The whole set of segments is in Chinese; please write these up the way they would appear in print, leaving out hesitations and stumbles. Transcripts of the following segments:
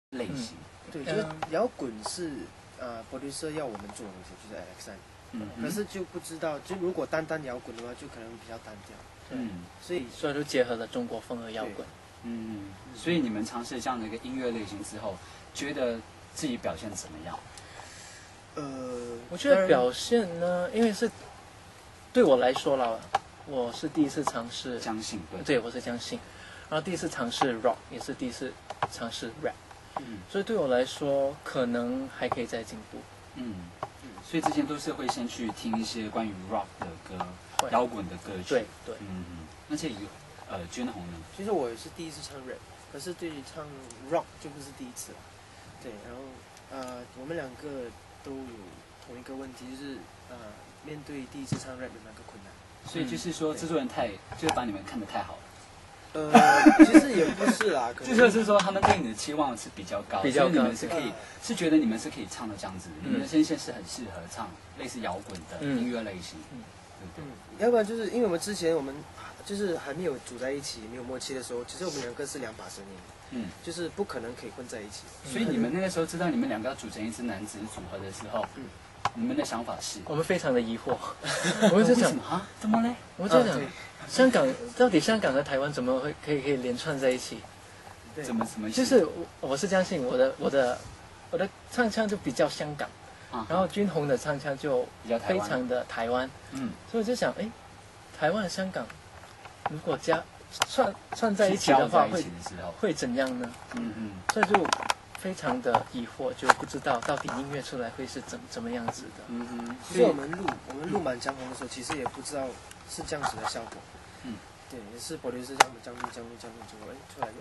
类型。 对，就是摇滚是producer 要我们做的东西，就是 Alexan。可是就不知道，就如果单摇滚的话，就可能比较单调。所以就结合了中国风和摇滚。 所以你们尝试这样的一个音乐类型之后，觉得自己表现怎么样？ 我觉得表现呢，因为是对我来说啦，我是第一次尝试江信， 对，我是江信，然后第一次尝试 rock， 也是第一次尝试 rap，所以对我来说可能还可以再进步。 所以之前都是会先去听一些关于 rock 的歌、摇滚的歌曲。 对。 那这君宏呢？ 其实我也是第一次唱 rap， 可是对于唱 rock 就不是第一次了。对，然后我们两个都有同一个问题，就是面对第一次唱 rap 的那个困难。 所以就是说，制作人就是把你们看得太好了。 其实也不是啦， 就是说他们对你的期望是比较高，所以你们是可以是觉得你们是可以唱的这样子，你们的声线是很适合唱类似摇滚的音乐类型。 要不然就是因为我们之前就是还没有组在一起，没有默契的时候，其实我们两个是两把声音，就是不可能可以混在一起。 所以你们那个时候知道你们两个要组成一支男子组合的时候，你们的想法是？ 我们非常的疑惑，我们就想怎么嘞？ 我们就想，香港和台湾怎么会可以连串在一起？ 怎么？ 就是我是相信我的唱腔就比较香港，然后君宏的唱腔就非常的台湾，所以我就想，台湾和香港如果串在一起的话，会怎样呢？所以就非常的疑惑，就不知道到底音乐出来会是怎么样子的。 其实我们录《满江红》的时候，其实也不知道是这样子的效果。对，也是保留是这样的降录，结果出来就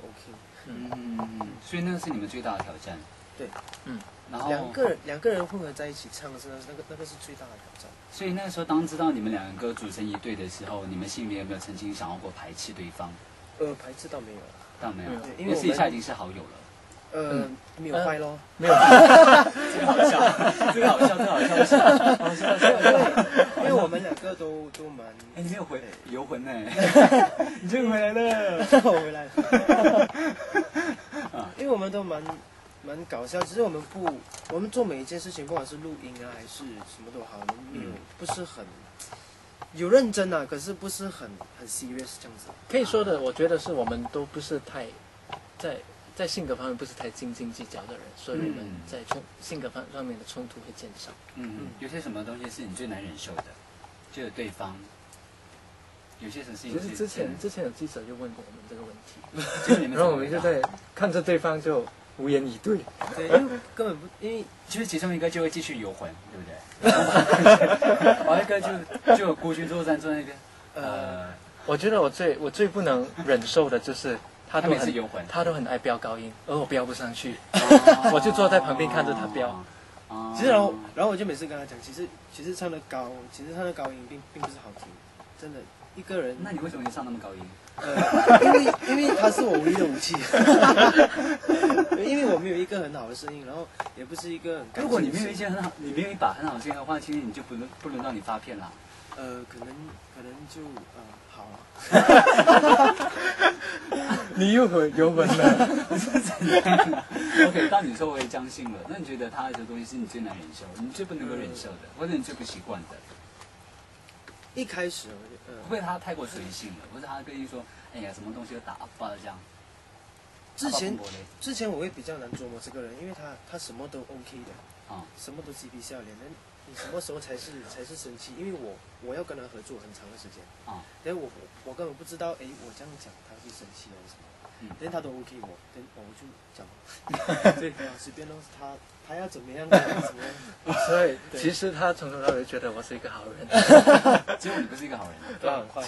OK。 所以那个是你们最大的挑战。 对， 然后两个人混合在一起唱的是那个是最大的挑战。 所以那个时候，当知道你们两个组成一队的时候，你们心里面有没有曾经想要过排斥对方？ 排斥倒没有了， 倒没有，因为私底下已经是好友了。 没有坏咯， 没有， 这个好笑，这个好笑， 因为我们两个都蛮， 你没有游魂呢，你终于回来了， 我回来了，因为我们都蛮搞笑，只是我们做每一件事情，不管是录音还是什么都好，我们没有不是很有认真啊，可是不是很 serious 这样子。 可以说的，我觉得是我们都不是太在性格方面不是太斤斤计较的人，所以我们在性格上面的冲突会减少。 有些什么东西是你最难忍受的？就是对方有些什么事情。 其实之前有记者就问过我们这个问题，然后我们就在看着对方就无言以对。 对，因为根本不，因为就是其中一个就会继续游魂，对不对？然后一个就有孤军作战坐在那边。 我觉得我最不能忍受的就是他都很爱飙高音，而我飙不上去，我就坐在旁边看着他飙。 其实然后我就每次跟他讲，其实唱的高音并不是好听，真的一个人。 那你为什么会唱那么高音？ 因为他是我唯一的武器。因为我没有一个很好的声音，然后也不是一个很。 如果你没有一把很好的声音的话，其实你就不能让你发片啦。 可能就好了。 你又游魂了， 是怎样啊 ？OK， 当你作为江信了，那你觉得他的东西是你最难忍受，你最不能够忍受的，或者你最不习惯的？ 一开始会不会他太过随性了，或者他跟你说，哎呀，什么东西都打爆了这样？ 之前我会比较难琢磨这个人，因为他什么都 OK 的，什么都嬉皮笑脸的。你什么时候才是生气？因为我要跟他合作很长的时间，但我根本不知道，我这样讲他会生气还是什么，但他都 OK 我就讲，对，随便都是他要怎么样怎么样。 所以其实他从头到尾觉得我是一个好人， 结果你不是一个好人， 他很坏，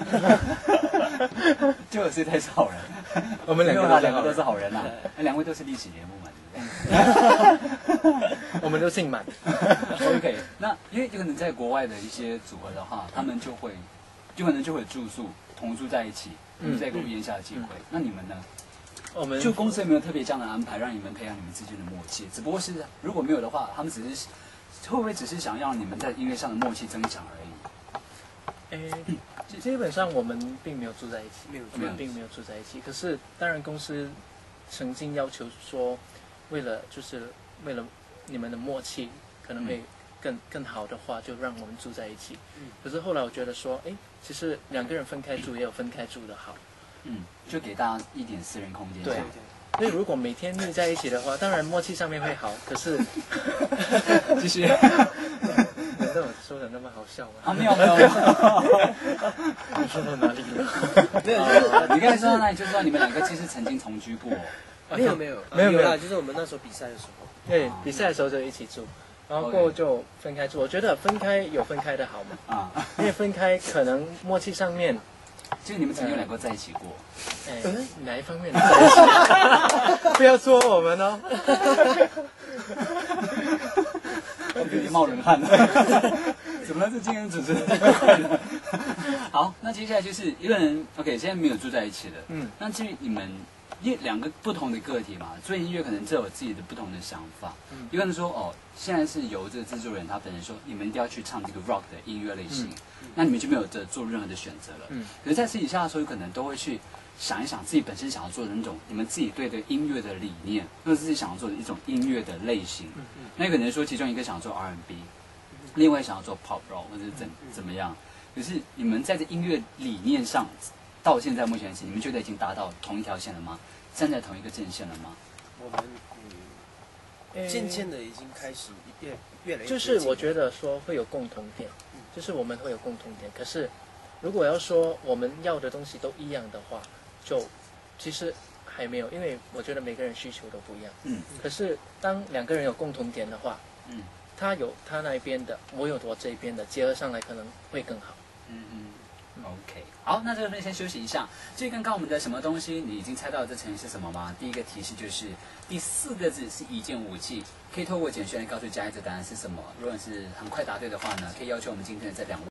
结果谁才是好人？ 我们两个都是好人啊，两位都是历史人物嘛。 我们都姓满。 OK， 那因为可能在国外的一些组合的话，他们就可能就会同住在一起，在一个屋檐下的机会。那你们呢？我们就公司有没有特别这样的安排，让你们培养你们之间的默契？只不过是如果没有的话，他们会不会只是想让你们在音乐上的默契增强而已？ 基本上我们并没有住在一起，我们并没有住在一起。可是当然公司曾经要求说， 为了你们的默契可能会更好的话，就让我们住在一起。可是后来我觉得说，哎，其实2个人分开住也有分开住的好。 就给大家一点私人空间。 对。所以如果每天腻在一起的话，当然默契上面会好，可是继续。 难道我说的那么好笑吗？ 没有。 你说到哪里了？ 没有， 你刚才说到哪里？就是说你们2个其实曾经同居过。 没有啦，就是我们那时候比赛的时候。 对，比赛的时候就一起住，然后过后就分开住。我觉得分开有分开的好嘛。因为分开可能默契上面。 就你们曾经有2个在一起过。 哪一方面在一起？不要说我们哦。 有点冒冷汗了。怎么了？这今天主持人好，那接下来就是一个人 ，OK， 现在没有住在一起了。那至于你们2个不同的个体嘛，做音乐可能都有自己的不同的想法。一个人说，现在是由这个制作人他本人说，你们一定要去唱这个 rock 的音乐类型，那你们就没有做任何的选择了。可是，在私底下的时候，有可能都会去想一想自己本身想要做的那种，你们自己对的音乐的理念，或者自己想要做的一种音乐的类型。那可能说，其中一个想要做 R&B， 另外想要做 pop rock 或者是怎么样。可是你们在这音乐理念上，到现在目前为止，你们觉得已经达到同一条线了吗？站在同一个阵线了吗？ 我们渐渐的已经开始越来越就是我觉得说会有共同点，就是我们会有共同点。可是如果要说我们要的东西都一样的话，就其实还没有，因为我觉得每个人需求都不一样。可是当2个人有共同点的话，他有他那一边的，我有我这一边的，结合上来可能会更好。 OK， 好，那这个先休息一下。至于刚刚我们的什么东西，你已经猜到这成语是什么吗？第一个提示就是第4个字是一件武器，可以透过简讯来告诉嘉义这答案是什么。如果是很快答对的话呢，可以要求我们今天的这2位